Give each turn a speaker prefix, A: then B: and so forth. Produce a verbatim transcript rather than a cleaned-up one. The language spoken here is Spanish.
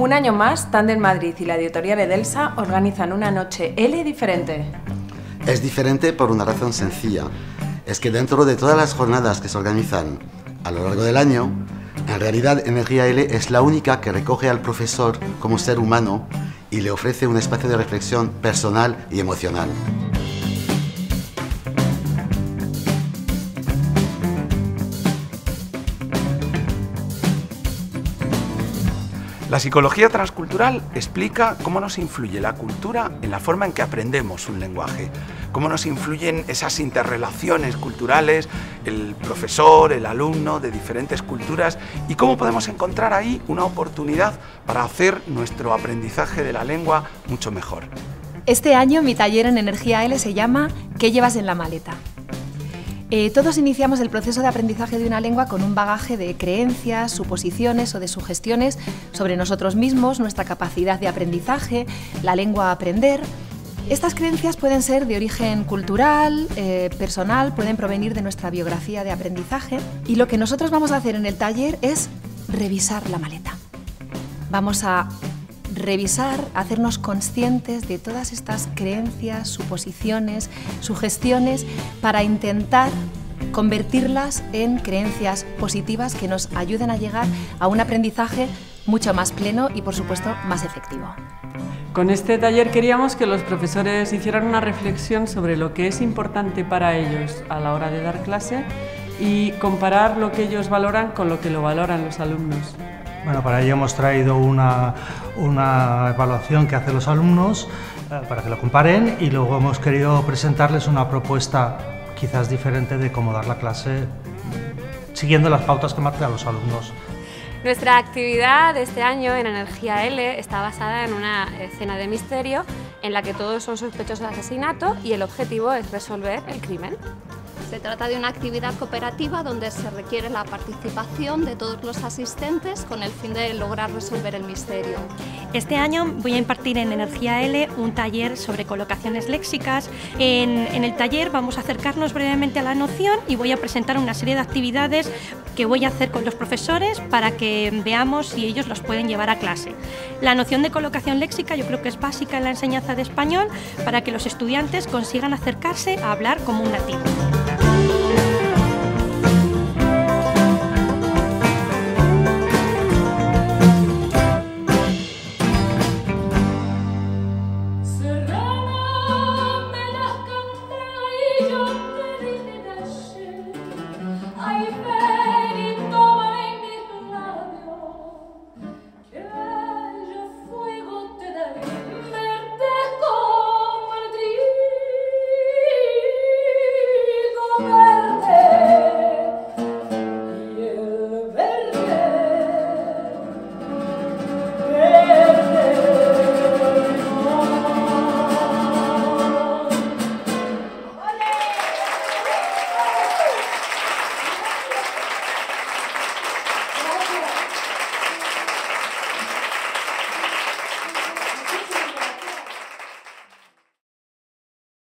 A: Un año más, Tandem Madrid y la editorial Edelsa organizan una noche L diferente.
B: Es diferente por una razón sencilla. Es que dentro de todas las jornadas que se organizan a lo largo del año, en realidad Energía L es la única que recoge al profesor como ser humano y le ofrece un espacio de reflexión personal y emocional.
C: La psicología transcultural explica cómo nos influye la cultura en la forma en que aprendemos un lenguaje, cómo nos influyen esas interrelaciones culturales, el profesor, el alumno de diferentes culturas y cómo podemos encontrar ahí una oportunidad para hacer nuestro aprendizaje de la lengua mucho mejor.
D: Este año mi taller en Energía L se llama ¿Qué llevas en la maleta? Eh, todos iniciamos el proceso de aprendizaje de una lengua con un bagaje de creencias, suposiciones o de sugestiones sobre nosotros mismos, nuestra capacidad de aprendizaje, la lengua a aprender. Estas creencias pueden ser de origen cultural, eh, personal, pueden provenir de nuestra biografía de aprendizaje y lo que nosotros vamos a hacer en el taller es revisar la maleta. Vamos a revisar, hacernos conscientes de todas estas creencias, suposiciones, sugestiones para intentar convertirlas en creencias positivas que nos ayuden a llegar a un aprendizaje mucho más pleno y, por supuesto, más efectivo.
E: Con este taller queríamos que los profesores hicieran una reflexión sobre lo que es importante para ellos a la hora de dar clase y comparar lo que ellos valoran con lo que lo valoran los alumnos.
F: Bueno, para ello hemos traído una, una evaluación que hacen los alumnos eh, para que lo comparen y luego hemos querido presentarles una propuesta quizás diferente de cómo dar la clase siguiendo las pautas que marcan los alumnos.
G: Nuestra actividad de este año en Energía L está basada en una escena de misterio en la que todos son sospechosos de asesinato y el objetivo es resolver el crimen.
H: Se trata de una actividad cooperativa donde se requiere la participación de todos los asistentes con el fin de lograr resolver el misterio.
I: Este año voy a impartir en Energía L un taller sobre colocaciones léxicas. En, en el taller vamos a acercarnos brevemente a la noción y voy a presentar una serie de actividades que voy a hacer con los profesores para que veamos si ellos los pueden llevar a clase. La noción de colocación léxica yo creo que es básica en la enseñanza de español para que los estudiantes consigan acercarse a hablar como un nativo.